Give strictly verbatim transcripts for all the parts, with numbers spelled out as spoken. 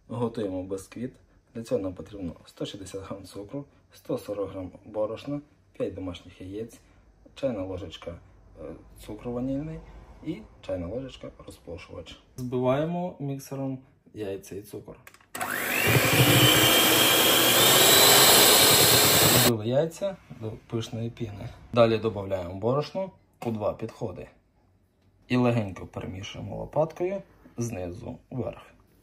Готуємо бісквіт. Для цього нам потрібно сто шістдесят грам цукру, сто сорок грам борошна, п'ять домашніх яєць, чайна ложечка цукру ванільний і чайна ложечка розпушувач. Збиваємо міксером яйця і цукор. Збили яйця до пишної піни. Далі додаємо борошно у два підходи. І легенько перемішуємо лопаткою знизу вверх.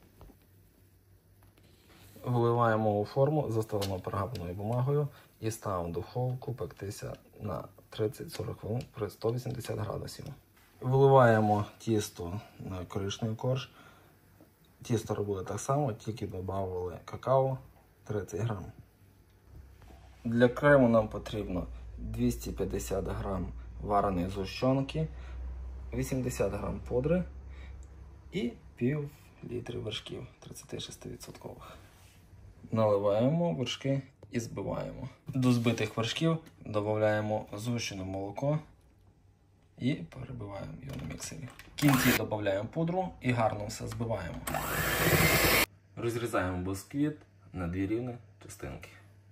Вливаємо у форму, застелимо пергаменtovою бумагою і ставимо в духовку пектися на тридцять-сорок хвилин при сто вісімдесят градусів. Виливаємо тісто на коричневий корж. Тісто робили так само, тільки додавали какао тридцять грам. Для крему нам потрібно двісті п'ятдесят грам вареної згущенки, вісімдесят грам пудри і пів літри вершків тридцять шість відсотків. Наливаємо вершки і збиваємо. До збитих вершків додаємо згущене молоко і перебиваємо його на міксері. В кінці додаємо пудру і гарно все збиваємо. Розрізаємо бісквіт на дві рівні частинки.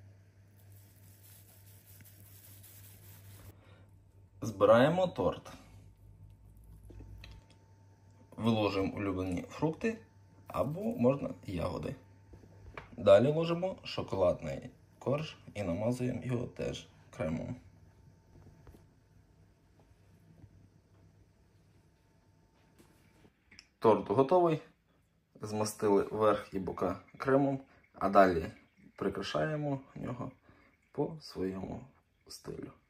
Збираємо торт. Виложимо улюблені фрукти або можна ягоди. Далі ложимо шоколадний корж і намазуємо його теж кремом. Торт готовий. Змастили верх і бока кремом, а далі прикрашаємо його по своєму стилю.